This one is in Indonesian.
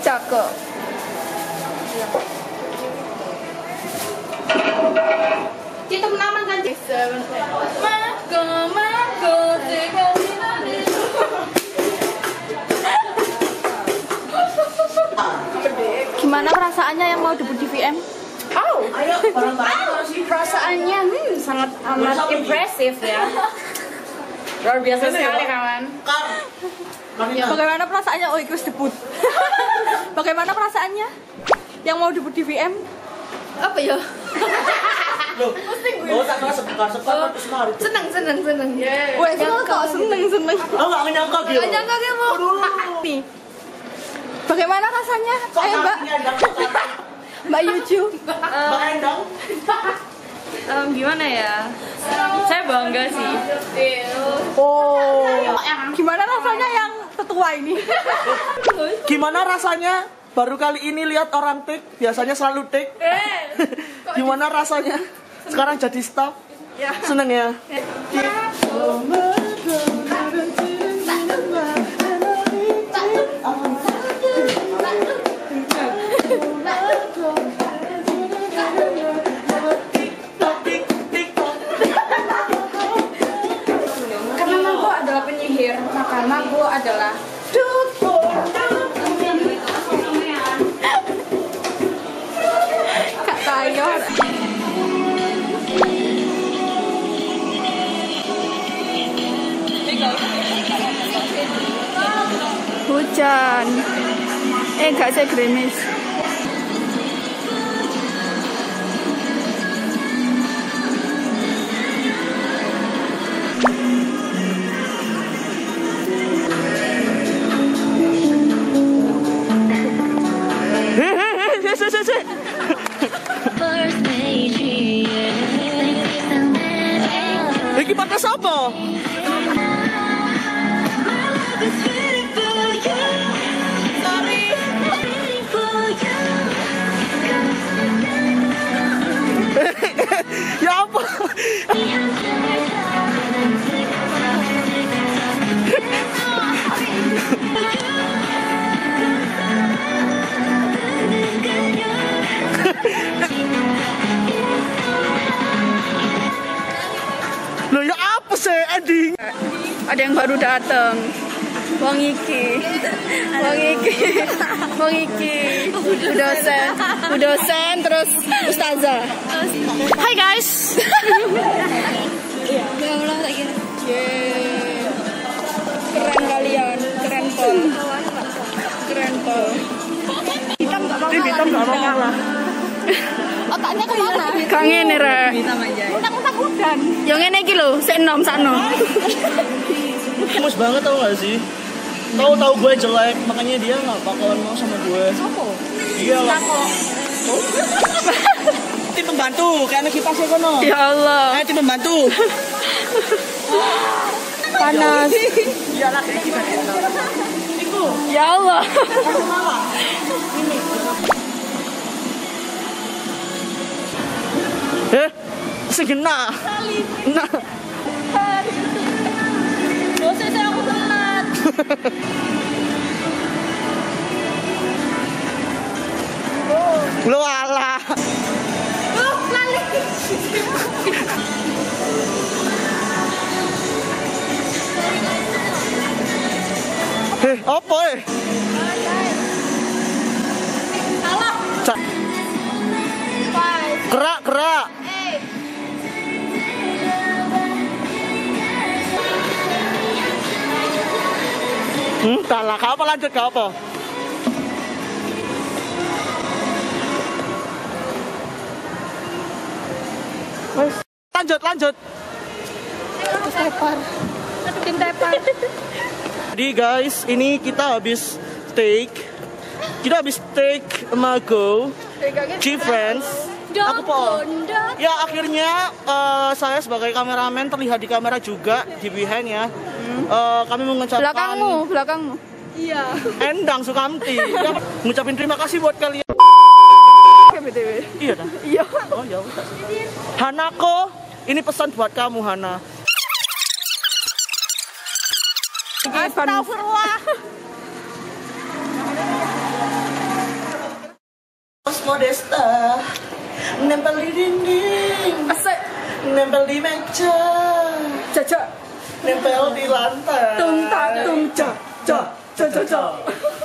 Cakep. Kita menaman kan? Gimana perasaannya yang mau debut di VM? Perasaannya sangat amat impresif ya. Luar biasa sekali kawan. Bagaimana perasaannya? Oh, ikut debut. Bagaimana perasaannya yang mau debut di VM? Apa ya? Loh, oh tak kelas sekar seneng. Wah, seneng. Oh, nggak nyangka gitu. Nggak nyangka dia mau. Nih. Bagaimana rasanya? Ayo Mbak. Mbak Yuju. Mbak Endang. Gimana ya? Saya bangga sih. Oh, Gimana rasanya yang tetua ini? Gimana rasanya baru kali ini lihat orang take? Biasanya selalu take. Gimana rasanya sekarang jadi staff? Ya. Seneng ya? Karena Mago adalah penyihir, maka Mago adalah Kak Tayo. Hujan. Enggak, saya gerimis. Iki pakai siapa? Ya apa? Loh ya apa sih ending? Ada yang baru datang. Wong iki. Bu dosen terus ustazah. Hai guys. Keren kalian, keren pol. Hitam nggak mau kalah. Otaknya kemana? kangen Ra. Utak udan. Yang ini iki lho, sik enom sakno. Gemes banget tau gak sih? Tahu gue jelek, makanya dia nggak bakalan mau sama gue. Sopo? Iya lah. Tim pembantu, kayak kipasnya kono. Ya Allah. Tim pembantu. Panas. Iya lah, kayak kita. Ya Allah. Segena. Nah. Dosen saya aku telat. Lu alah. Lali. Apa Salah. Gerak. Salah, kau apa lanjut kau apa? Lanjut. Tim tepar. Jadi guys, ini kita habis take Mago G-Friends. Aku Paul. Ya akhirnya saya sebagai kameramen terlihat di kamera juga di behind ya. Kami mengucapkan Belakangmu. Iya. Endang Sukamti. Mengucapin terima kasih buat kalian. BTW. Iya dah. Iya. Oh ya udah. Hanako, ini pesan buat kamu Hana. Astagfirullah. Modesta, nempel di dinding, Asik. nempel di meja, Caca. nempel di lantai. Tung tak tung ca ca ca ca ca.